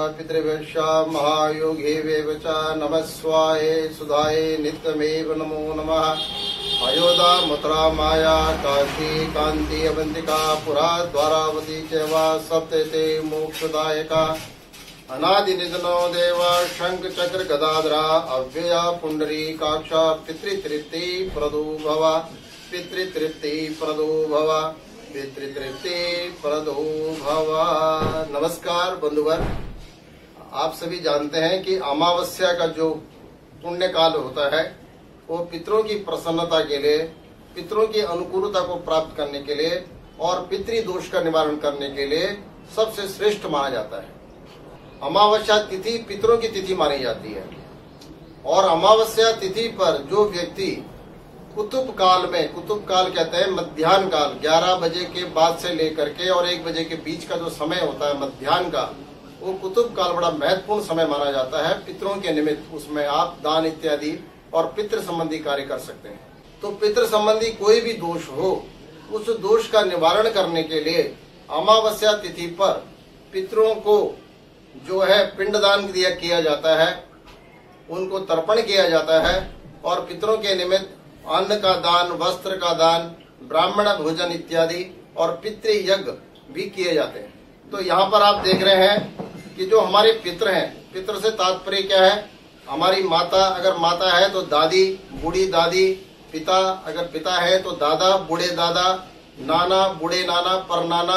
पितृभ्यश्च महायोगिवेव च नमस्वाय सुधाय नित्यमेव नमो नमः। अयोध्या मथुरा माया काशी कांति अवंतिका पुरा द्वारावती चैवा सप्तते मोक्षदायका। अनादि निधनो देवा शंख चक्र गदाधरा अव्यया पुंडरीकाक्षा पितृतृप्ति प्रदो भव पितृतृप्ति प्रदो भव पितृतृप्ति प्रदो भव। नमस्कार बंधुवर, आप सभी जानते हैं कि अमावस्या का जो पुण्य काल होता है वो पितरों की प्रसन्नता के लिए, पितरों की अनुकूलता को प्राप्त करने के लिए और पितृ दोष का निवारण करने के लिए सबसे श्रेष्ठ माना जाता है। अमावस्या तिथि पितरों की तिथि मानी जाती है और अमावस्या तिथि पर जो व्यक्ति कुतुब काल में, कुतुब काल कहते हैं मध्याह्न काल, 11 बजे के बाद से लेकर के और 1 बजे के बीच का जो समय होता है मध्याह्न का, वो कुतुब काल बड़ा महत्वपूर्ण समय माना जाता है पितरों के निमित्त। उसमें आप दान इत्यादि और पितृ संबंधी कार्य कर सकते हैं। तो पितृ संबंधी कोई भी दोष हो, उस दोष का निवारण करने के लिए अमावस्या तिथि पर पितरों को जो है पिंडदान किया जाता है, उनको तर्पण किया जाता है और पितरों के निमित्त अन्न का दान, वस्त्र का दान, ब्राह्मण भोजन इत्यादि और पितृ यज्ञ भी किए जाते हैं। तो यहाँ पर आप देख रहे हैं कि जो हमारे पितर हैं, पितर से तात्पर्य क्या है? हमारी माता, अगर माता है तो दादी, बूढ़ी दादी, पिता अगर पिता है तो दादा, बूढ़े दादा, नाना, बूढ़े नाना, परनाना,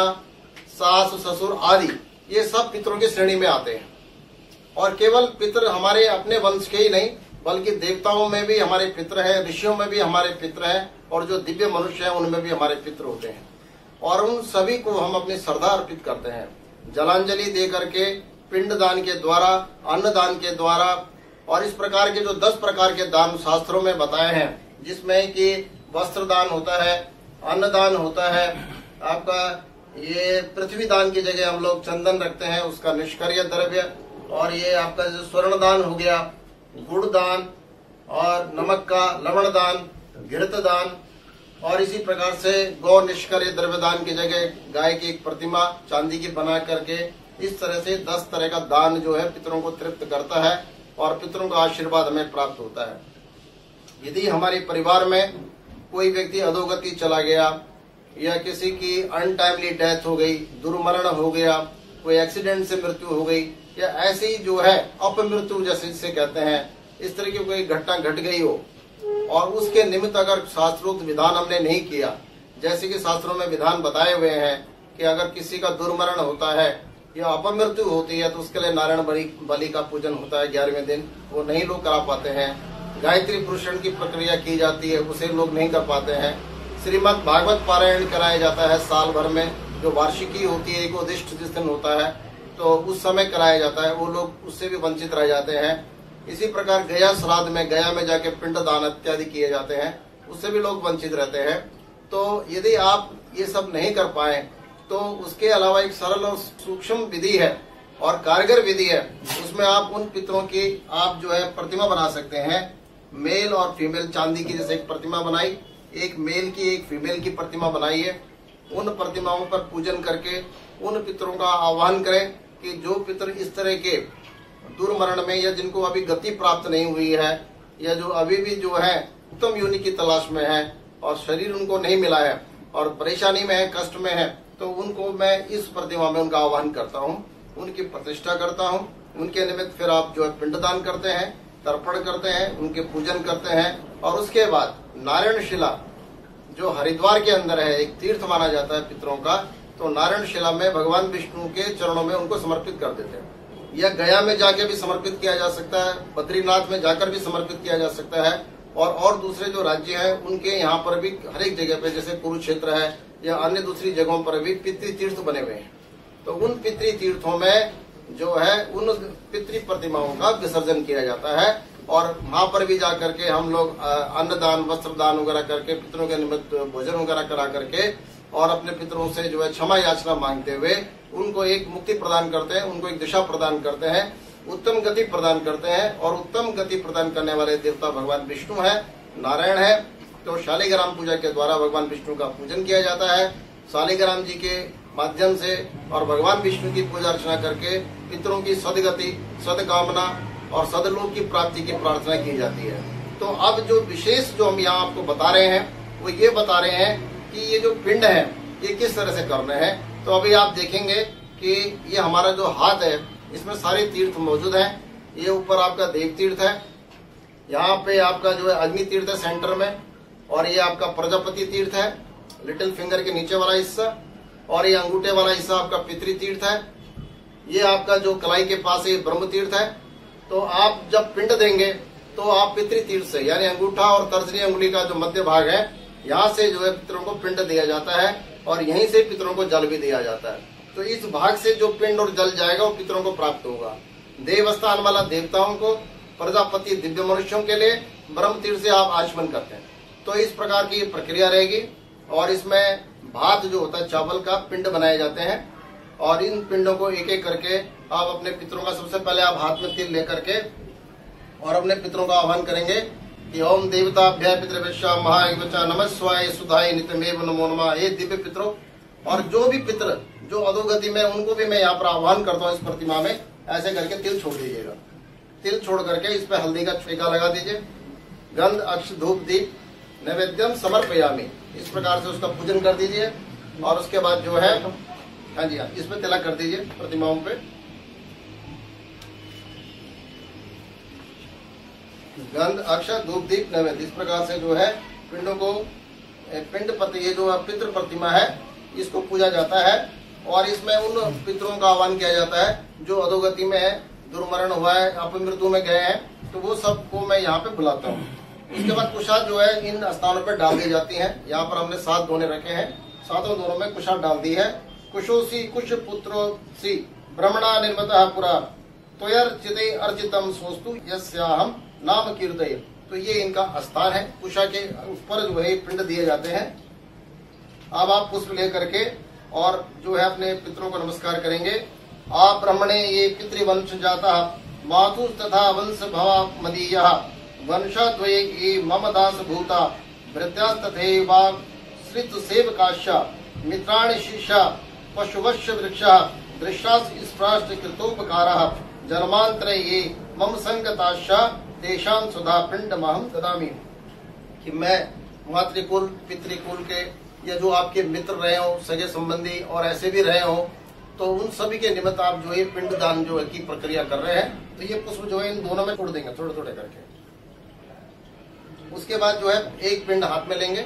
सास ससुर आदि, ये सब पितरों की श्रेणी में आते हैं। और केवल पितर हमारे अपने वंश के ही नहीं, बल्कि देवताओं में भी हमारे पितर हैं, ऋषियों में भी हमारे पितर हैं और जो दिव्य मनुष्य हैं उनमें भी हमारे पितर होते हैं। और उन सभी को हम अपनी श्रद्धा अर्पित करते हैं, जलांजलि दे करके, पिंड दान के द्वारा, अन्न दान के द्वारा। और इस प्रकार के जो 10 प्रकार के दान शास्त्रों में बताए हैं, जिसमें कि वस्त्र दान होता है, अन्न दान होता है, आपका ये पृथ्वी दान की जगह हम लोग चंदन रखते हैं, उसका निष्क्रिय द्रव्य, और ये आपका जो स्वर्ण दान हो गया, गुड़ दान, और नमक का लवण दान, घृत दान, और इसी प्रकार से गौ निष्क्रिय द्रव्य दान की जगह गाय की एक प्रतिमा चांदी की बना करके, इस तरह से 10 तरह का दान जो है पितरों को तृप्त करता है और पितरों का आशीर्वाद हमें प्राप्त होता है। यदि हमारे परिवार में कोई व्यक्ति अधोगति चला गया या किसी की अनटाइमली डेथ हो गई, दुर्मरण हो गया, कोई एक्सीडेंट से मृत्यु हो गई, या ऐसी जो है अपमृत्यु जैसे जिसे कहते हैं, इस तरह की कोई घटना घट गई हो और उसके निमित्त अगर शास्त्रोक्त विधान हमने नहीं किया, जैसे कि शास्त्रों में विधान बताए हुए हैं कि अगर किसी का दुर्मरण होता है या अपमृत्यु होती है तो उसके लिए नारायण बलि का पूजन होता है 11वें दिन, वो नहीं लोग करा पाते हैं। गायत्री पुरुषण की प्रक्रिया की जाती है, उसे लोग नहीं कर पाते हैं। श्रीमद् भागवत पारायण कराया जाता है साल भर में, जो वार्षिकी होती है, एकोदिष्ट जिस दिन होता है, तो उस समय कराया जाता है, वो लोग उससे भी वंचित रह जाते हैं। इसी प्रकार गया श्राद्ध में, गया में जाके पिंड दान इत्यादि किए जाते हैं, उससे भी लोग वंचित रहते हैं। तो यदि आप ये सब नहीं कर पाए तो उसके अलावा एक सरल और सूक्ष्म विधि है और कारगर विधि है, उसमें आप उन पितरों की आप जो है प्रतिमा बना सकते हैं। मेल और फीमेल चांदी की जैसे एक प्रतिमा बनाई, एक मेल की एक फीमेल की प्रतिमा बनाइए, उन प्रतिमाओं पर पूजन करके उन पितरों का आह्वान करें कि जो पितर इस तरह के दुर्मरण में या जिनको अभी गति प्राप्त नहीं हुई है या जो अभी भी जो है उत्तम योनि की तलाश में है और शरीर उनको नहीं मिला है और परेशानी में है, कष्ट में है, तो उनको मैं इस प्रतिमा में उनका आह्वान करता हूँ, उनकी प्रतिष्ठा करता हूँ। उनके निमित्त फिर आप जो है पिंडदान करते हैं, तर्पण करते हैं, उनके पूजन करते हैं। और उसके बाद नारायण शिला जो हरिद्वार के अंदर है, एक तीर्थ माना जाता है पितरों का, तो नारायण शिला में भगवान विष्णु के चरणों में उनको समर्पित कर देते हैं। या गया में जाके भी समर्पित किया जा सकता है, बद्रीनाथ में जाकर भी समर्पित किया जा सकता है, और दूसरे जो राज्य हैं उनके यहाँ पर भी हर एक जगह पे, जैसे कुरुक्षेत्र है या अन्य दूसरी जगहों पर भी पितृ तीर्थ बने हुए हैं। तो उन पितृ तीर्थों में जो है उन पितृ प्रतिमाओं का विसर्जन किया जाता है और वहां पर भी जाकर के हम लोग अन्नदान, वस्त्र दान वगैरह करके, पितरों के निमित्त भोजन वगैरह करा करके और अपने पितरों से जो है क्षमा याचना मांगते हुए उनको एक मुक्ति प्रदान करते हैं, उनको एक दिशा प्रदान करते हैं, उत्तम गति प्रदान करते हैं। और उत्तम गति प्रदान करने वाले देवता भगवान विष्णु है, नारायण है। तो शालिग्राम पूजा के द्वारा भगवान विष्णु का पूजन किया जाता है। शालिग्राम जी के माध्यम से और भगवान विष्णु की पूजा अर्चना करके पितरों की सदगति, सदकामना और सदलोक की प्राप्ति की प्रार्थना की जाती है। तो अब जो विशेष जो हम यहाँ आपको बता रहे हैं वो ये बता रहे हैं कि ये जो पिंड है ये किस तरह से करने हैं। तो अभी आप देखेंगे कि ये हमारा जो हाथ है इसमें सारे तीर्थ मौजूद हैं। ये ऊपर आपका देव तीर्थ है, यहाँ पे आपका जो है अग्नि तीर्थ है सेंटर में, और ये आपका प्रजापति तीर्थ है लिटिल फिंगर के नीचे वाला हिस्सा, और ये अंगूठे वाला हिस्सा आपका पितृ तीर्थ है। ये आपका जो कलाई के पास है ब्रह्म तीर्थ है। तो आप जब पिंड देंगे तो आप पितृ तीर्थ से यानी अंगूठा और तर्जनी अंगुली का जो मध्य भाग है यहाँ से जो है पितरों को पिंड दिया जाता है, और यहीं से पितरों को जल भी दिया जाता है। तो इस भाग से जो पिंड और जल जाएगा वो पितरों को प्राप्त होगा। देवस्थान वाला देवताओं को, प्रजापति दिव्य मनुष्यों के लिए, ब्रह्म तीर्थ से आप आचमन करते हैं। तो इस प्रकार की प्रक्रिया रहेगी, और इसमें भात जो होता है चावल का पिंड बनाए जाते हैं, और इन पिंडों को एक एक करके आप अपने पितरों का, सबसे पहले आप हाथ में तिल लेकर के और अपने पितरों का आह्वान करेंगे कि ओम देवताभ्याय पितृभ्यश्च महायुवचा नमः शिवाय सुधाय नित्यमेव नमो नमः। हे दिव्य पितरों, और जो भी पितर जो अधोगति में उनको भी मैं यहाँ पर आह्वान करता हूँ इस प्रतिमा में, ऐसे करके तिल छोड़ दीजिएगा। तिल छोड़ करके इस पे हल्दी का छींका लगा दीजिए। गंध अक्ष धूप दीप नैवेद्यम समर्पयामि, इस प्रकार से उसका पूजन कर दीजिए। और उसके बाद जो है, हाँ जी हाँ, इसमें तिलक कर दीजिए प्रतिमाओं पे। गंध अक्ष धूप दीप नैवेद्य, इस प्रकार से जो है पिंडों को, पिंड पति, ये जो पितृ प्रतिमा है इसको पूजा जाता है। और इसमें उन पितरों का आह्वान किया जाता है जो अधोगति में है, दुर्मरण हुआ है, अपमृत्यु में गए हैं, तो वो सबको मैं यहाँ पे बुलाता हूँ। उसके बाद कुशा जो है इन स्थानों पर डाल दी जाती है। यहाँ पर हमने 7 दोने रखे हैं, 7 दोनों में कुशा डाल दी है। कुशोसी कुश पुत्रोसी ब्रह्मणा निर्मतः पुरा त्वयर्चिते अर्चितम सोस्तु यस्याहम नाम कीर्तय। तो ये इनका स्थान है। कुशा के ऊपर जो है पिंड दिए जाते हैं। अब आप पुष्प लेकर के और जो है अपने पितरों को नमस्कार करेंगे। आप ब्रह्मणे ये पितृवंश जाता मातु तथा वंश भवा मदीय वंशद्वये ये मम दास भूता भृत्यास्तथैवा श्रित सेवकाश्च मित्राणि शिष्या पशुवश्च वृक्षा दृश्यास स्पृष्ट कृतोपकारः जन्मांतरे ये मम संगताश्च तेषां सुधा पिंड महम ददामि। कि मैं मातृकुल पितृकुल के या जो आपके मित्र रहे हो, सगे संबंधी और ऐसे भी रहे हो, तो उन सभी के निमित्त आप जो है पिंड दान जो है की प्रक्रिया कर रहे हैं। तो ये पुष्प जो है इन दोनों में छोड़ देंगे थोड़े थोड़े करके। उसके बाद जो है एक पिंड हाथ में लेंगे,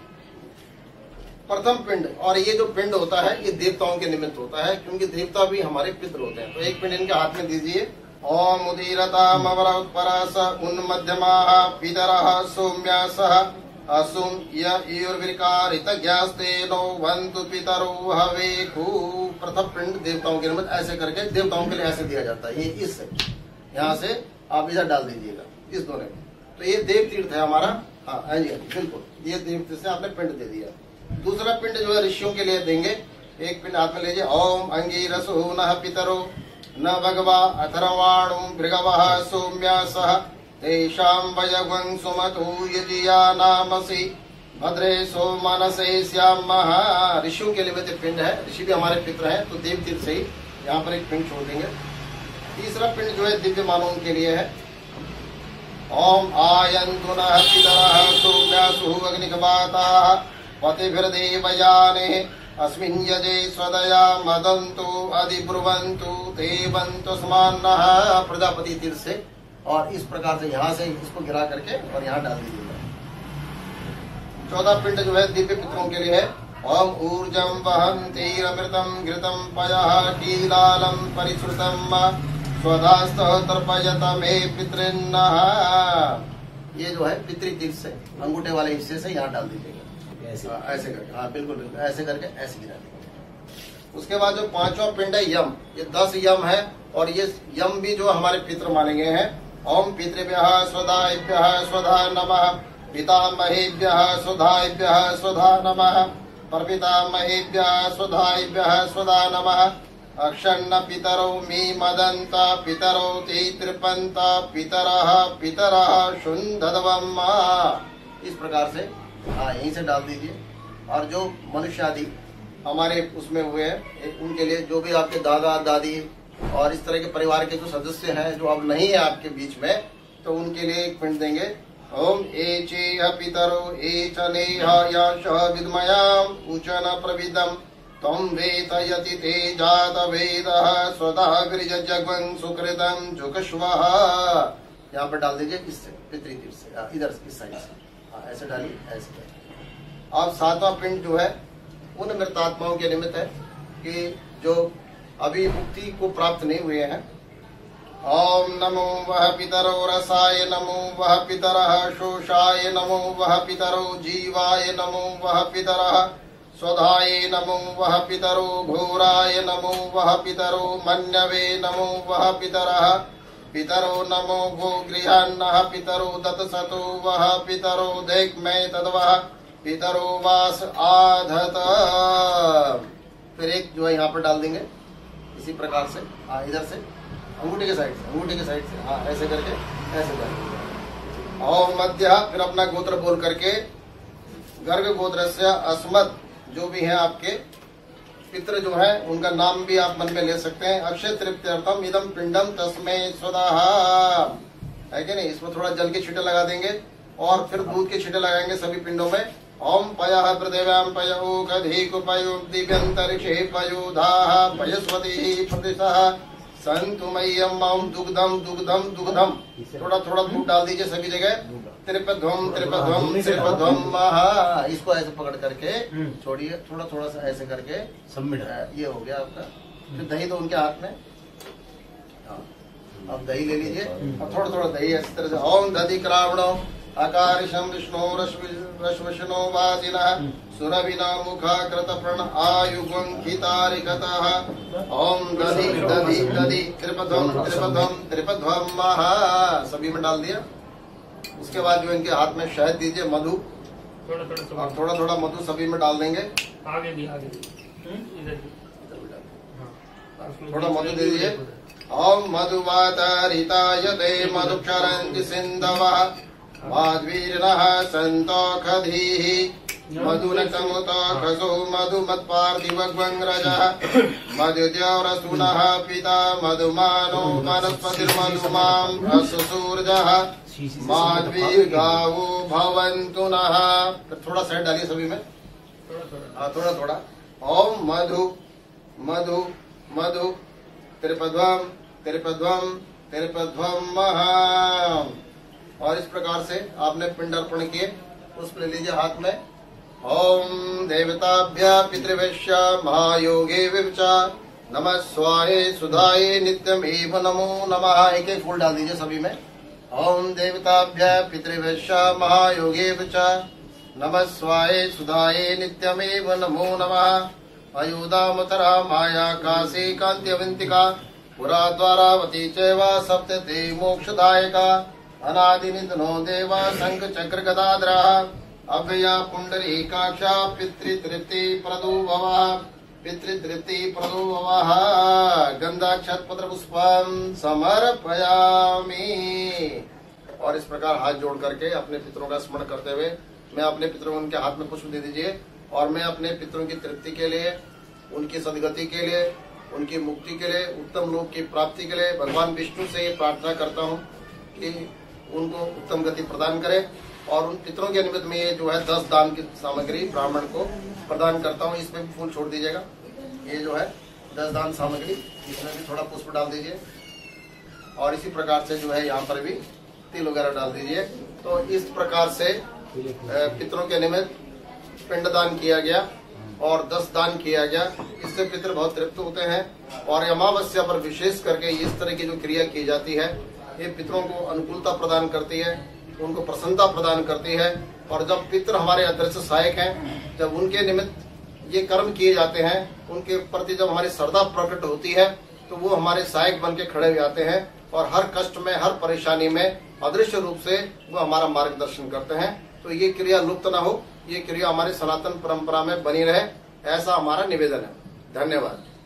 प्रथम पिंड। और ये जो पिंड होता है ये देवताओं के निमित्त होता है, क्योंकि देवता भी हमारे पितृ होते हैं। तो एक पिंड इनके हाथ में दीजिए। ओम उदीरताम अवरपरास उन्मध्यमा पितरः सौम्यासः असुम यर्विकारितज्ञास्ते नो वंतु पितरो हवेकु। प्रथम पिंड देवताओं के निमित्त ऐसे करके देवताओं के लिए ऐसे दिया जाता है। ये इस यहाँ से आप इधर डाल दीजिएगा इस दोनों में। तो ये देव तीर्थ है हमारा। हाँ जी बिल्कुल, ये देव तीर्थ से आपने पिंड दे दिया। दूसरा पिंड जो है ऋषियों के लिए देंगे। एक पिंड हाथ में लीजिए। ओम अंगीरसो न पितरो न भगवा अथर्वाणो भृगवः सौम्यासः तेषां वयगं सुमतु यजियानामसि भद्रे सो मनसे श्यामः। ऋषियों के लिए पिंड है, ऋषि भी हमारे पितर हैं। तो देव तीर्थ से ही यहाँ पर एक पिंड छोड़ देंगे। तीसरा पिंड जो है दिव्य मानवों के लिए है। ओम आयन्तु नः पितरः सौम्यासु अग्निकवाताः पतिभिर्देवयाने अस्मिन् यजे स्वदया मदन्तु अधिब्रुवन्तु ते बन्तु स्मान्नः। प्रजापति तीर्थ से। और इस प्रकार से यहाँ से इसको गिरा करके और यहाँ डाल दीजिएगा। 14 पिंड जो है दिव्य पितरों के लिए है। ओम ऊर्जम वहन्तीरमृतं घृतं पयः कीलालं परिश्रुतं स्वधास्तः तर्पयत मे पितृन्नः। ये जो है पितृ तीर्थ से अंगूठे वाले हिस्से से यहाँ डाल दीजिएगा ऐसे करके। हाँ बिल्कुल बिल्कुल ऐसे करके ऐसे गिरा दीजिएगा। उसके बाद जो 5वां पिंड है यम, ये 10 यम है। और ये यम भी जो हमारे पितृ माने गए हैं। ओम पितृभ्यः स्वधाभ्यः स्वधा नमः पितामहेभ्यः स्वधाभ्यः स्वधा नमः प्रपितामहेभ्यः स्वधाभ्यः स्वधा नमः अक्षन्न पितरो मे मदन्त पितरो ते तृपन्त पितरः पितरः शुन्धध्वम्। इस प्रकार से यहीं से डाल दीजिए। और जो मनुष्य आदि हमारे उसमें हुए हैं, उनके लिए जो भी आपके दादा दादी और इस तरह के परिवार के जो सदस्य हैं जो अब नहीं है आपके बीच में, तो उनके लिए एक पिंड देंगे। ओम एचेह पितरो एचनेहायाशः विद्मयाम उचन प्रविदम तम वेतयति ते जात वेदः स्वतः गृहजग्वं सुकृतम जुकश्वः। यहाँ पर डाल दीजिए इससे पितृ तीर्थ से, इधर इस साइड से, ऐसे डालिए, ऐसे। अब सातवां पिंड जो है उन मृतात्माओं के निमित्त है कि जो अभी मुक्ति को प्राप्त नहीं हुए हैं। ओम नमो वह पितरो रसाय नमो वह पितरः शोषाय नमो वह पितरो जीवाय नमो वह पितरः स्वधाय नमो वह पितरो घोराय नमो वह पितरो मन्यवे नमो वह पितरः पितरो नमो भो गृहान्नः पितरो दत्सतो वह पितरो दैक्मै तद्वः पितरो वास आधत। फिर एक जो है यहाँ पर डाल देंगे इसी प्रकार से, इधर से अंगूठे के साइड से, अंगूठे के साइड से, ऐसे करके ऐसे करेंगे। और मध्य फिर अपना गोत्र बोल करके गर्ग गोत्र से अस्मत् जो भी हैं आपके पितृ जो हैं उनका नाम भी आप मन में ले सकते हैं। अक्षय तृप्त्यर्थम इदम पिंडम तस्मै स्वदाः, है कि नहीं। इसमें थोड़ा जल के छींटे लगा देंगे और फिर दूध के छींटे लगाएंगे सभी पिंडों में। ओम पयः पृथिव्यां पयो कधीकु पयो दिव्यंतरिक्षे पयोधाः पयस्वती प्रतिशः संतु मह्यम ओम दुग्धम दुग्धम दुग्धम। थोड़ा थोड़ा दूध डाल दीजिए सभी जगह। त्रिपध्वम त्रिपध्वम त्रिपध्वम महा, इसको ऐसे पकड़ करके छोड़िए, थोड़ा थोड़ा सा ऐसे करके ये हो गया आपका। फिर दही दो उनके हाथ में, अब दही ले लीजिए और थोड़ा थोड़ा दही इस तरह से। ओम दधि क्रावणो अकारिशम विष्णु रश्वशनो वाजिनः सुरविना मुखा कृतप्रण आयुगं खितारिकतः। ओम दधि दधि दधि त्रिपध्वम त्रिपध्वम त्रिपध्वम महा, सभी में डाल दिया। उसके बाद जो इनके हाथ में शहद दीजिए, मधु, और थोड़ा थोड़ा मधु सभी में डाल देंगे। आगे भी थोड़ा मधु दे दीजिए। ओम मधुवातरितायते मधुक्षरन्ति सिन्धवः माध्वीर्नः सन्तोषधीः मधुनकमुतोषसो मधुमत्पार्थिवग्वङ्ग्रजः मधुद्यौरसूनः पिता मधुमानो वनस्पतिर्मधुमाम् असूर्जः माध्वीर्गावो भवन्तु नः। थोड़ा साइड डालिए सभी में, थोड़ा थोड़ा। ओम मधु मधु मधु त्रिपध्वम त्रिपध्वम त्रिपध्वम महा। और इस प्रकार से आपने पिंड अर्पण किए। पुष्प ले लीजिए हाथ में। ओम देवताभ्य पितृभ्यश्च महायोगे विवचा नमः स्वाहे सुधाये नित्यमेव नमो नमः। एक एक फूल डाल दीजिए सभी में। ओम देवताभ्य पितृभ्यश्च महायोगे विवचा नमः स्वाहे सुधाये नित्यमेव नमो नमः। अयोध्यामतरा माया काशी कांत्यवंतिका पुरा द्वारावती चैव सप्तते मोक्षदायका अनादिनिधनो देवा शंख चक्र गदाधरः अभया पुंडरीकाक्षा पितृतृप्ति प्रदो भवः पितृतृप्ति प्रदो भवः। गंधाक्षतपत्र पुष्पम समर्पयामि। और इस प्रकार हाथ जोड़ करके अपने पितरों का स्मरण करते हुए मैं अपने पितरों को उनके हाथ में पुष्प दे दीजिए। और मैं अपने पितरों की तृप्ति के लिए, उनकी सदगति के लिए, उनकी मुक्ति के लिए, उत्तम लोक की प्राप्ति के लिए भगवान विष्णु से प्रार्थना करता हूँ कि उनको उत्तम गति प्रदान करे। और उन पितरों के निमित्त में ये जो है 10 दान की सामग्री ब्राह्मण को प्रदान करता हूँ। इसमें भी फूल छोड़ दीजिएगा। ये जो है 10 दान सामग्री, इसमें भी थोड़ा पुष्प डाल दीजिए। और इसी प्रकार से जो है यहाँ पर भी तिल वगैरह डाल दीजिए। तो इस प्रकार से पितरों के निमित्त पिंडदान किया गया और 10 दान किया गया। इससे पितर बहुत तृप्त होते हैं। और अमावस्या पर विशेष करके इस तरह की जो क्रिया की जाती है ये पितरों को अनुकूलता प्रदान करती है, उनको प्रसन्नता प्रदान करती है। और जब पितर हमारे अदृश्य सहायक हैं, जब उनके निमित्त ये कर्म किए जाते हैं, उनके प्रति जब हमारी श्रद्धा प्रकट होती है तो वो हमारे सहायक बन के खड़े हो जाते हैं और हर कष्ट में, हर परेशानी में अदृश्य रूप से वो हमारा मार्गदर्शन करते हैं। तो ये क्रिया लुप्त न हो, ये क्रिया हमारी सनातन परंपरा में बनी रहे, ऐसा हमारा निवेदन है। धन्यवाद।